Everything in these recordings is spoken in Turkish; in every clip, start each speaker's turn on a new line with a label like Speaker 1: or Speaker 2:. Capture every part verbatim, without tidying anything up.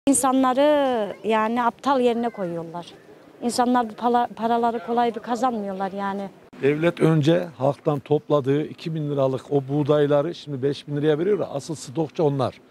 Speaker 1: İnsanları yani aptal yerine koyuyorlar. İnsanlar bu paraları kolay bir kazanmıyorlar yani.
Speaker 2: Devlet önce halktan topladığı iki bin liralık o buğdayları şimdi beş bin liraya veriyor. Asıl stokçu onlar.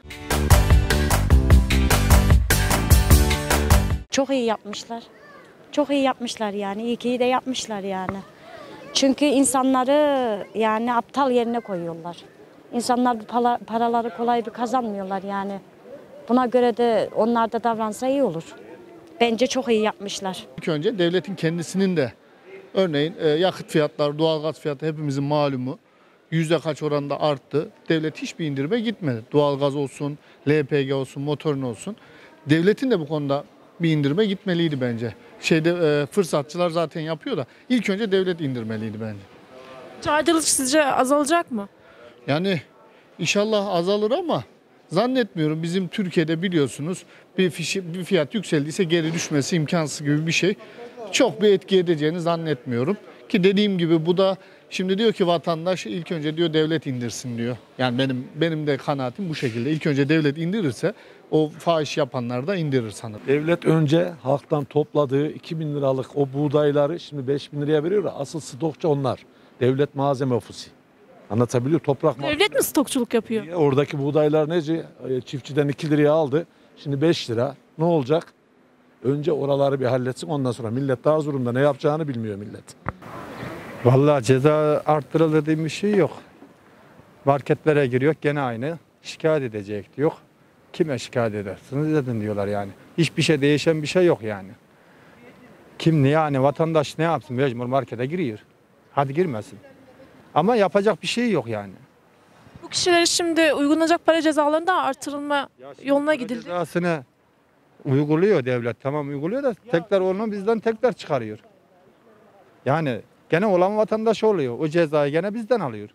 Speaker 1: Çok iyi yapmışlar. Çok iyi yapmışlar yani. İyi ki de yapmışlar yani. Çünkü insanları yani aptal yerine koyuyorlar. İnsanlar bu paraları kolay bir kazanmıyorlar yani. Buna göre de onlar da davransa iyi olur. Bence çok iyi yapmışlar.
Speaker 3: İlk önce devletin kendisinin de örneğin yakıt fiyatları, doğalgaz fiyatı hepimizin malumu. Yüzde kaç oranda arttı. Devlet hiçbir indirime gitmedi. Doğalgaz olsun, L P G olsun, motorun olsun. Devletin de bu konuda bir indirime gitmeliydi bence. Şeyde e, fırsatçılar zaten yapıyor da ilk önce devlet indirmeliydi bence.
Speaker 4: Caydırıcılık sizce azalacak mı?
Speaker 3: Yani inşallah azalır ama zannetmiyorum. Bizim Türkiye'de biliyorsunuz bir, fişi, bir fiyat yükseldiyse geri düşmesi imkansız gibi bir şey. Çok bir etki edeceğini zannetmiyorum. Ki dediğim gibi bu da şimdi diyor ki vatandaş ilk önce diyor devlet indirsin diyor. Yani benim benim de kanaatim bu şekilde. İlk önce devlet indirirse o fahiş yapanlar da indirir sanırım.
Speaker 2: Devlet önce halktan topladığı iki bin liralık o buğdayları şimdi beş bin liraya veriyor. Asıl stokçu onlar. Devlet malzeme ofisi. Anlatabiliyor toprak.
Speaker 4: Devlet mi stokçuluk yapıyor?
Speaker 2: Oradaki buğdaylar nece? Çiftçiden iki liraya aldı. Şimdi beş lira. Ne olacak? Önce oraları bir halletsin, ondan sonra millet daha zorunda, ne yapacağını bilmiyor millet.
Speaker 5: Vallahi ceza arttırıldı diye bir şey yok. Marketlere giriyor gene aynı. Şikayet edecek yok. Kime şikayet edersiniz edin diyorlar yani. Hiçbir şey değişen bir şey yok yani. Kim ne yani vatandaş ne yapsın, mecbur markete giriyor. Hadi girmesin. Ama yapacak bir şey yok yani.
Speaker 4: Bu kişilere şimdi uygulanacak para cezalarının da artırılma yoluna gidilecek.
Speaker 5: Cezasını uyguluyor devlet, tamam uyguluyor da tekrar onu bizden tekrar çıkarıyor. Yani gene olan vatandaş oluyor. O cezayı gene bizden alıyor.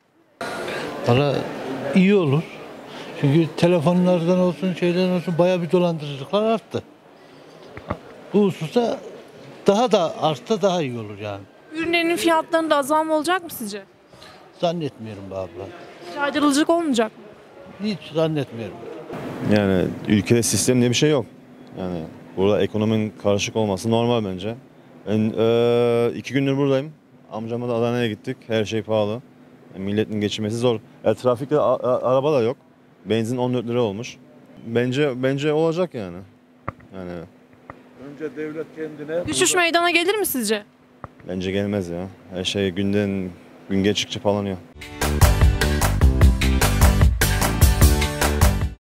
Speaker 6: Valla iyi olur. Çünkü telefonlardan olsun şeylerden olsun bayağı bir dolandırıcılıklar arttı. Bu hususta daha da artsa daha iyi olur yani.
Speaker 4: Ürünlerin fiyatlarında azalma olacak mı sizce?
Speaker 6: Zannetmiyorum be abla.
Speaker 4: Caydırıcılık olmayacak mı?
Speaker 6: Hiç zannetmiyorum.
Speaker 7: Yani ülkede sistem diye bir şey yok. Yani burada ekonominin karışık olması normal bence. Ben e, iki gündür buradayım. Amcamla da Adana'ya gittik. Her şey pahalı. Yani milletin geçinmesi zor. E, trafikte a, a, araba da yok. Benzin on dört lira olmuş. Bence bence olacak yani. Yani
Speaker 2: Önce devlet kendine...
Speaker 4: Düşüş
Speaker 2: burada...
Speaker 4: meydana gelir mi sizce?
Speaker 7: Bence gelmez ya. Her şey günden gün geçtikçe pahalanıyor.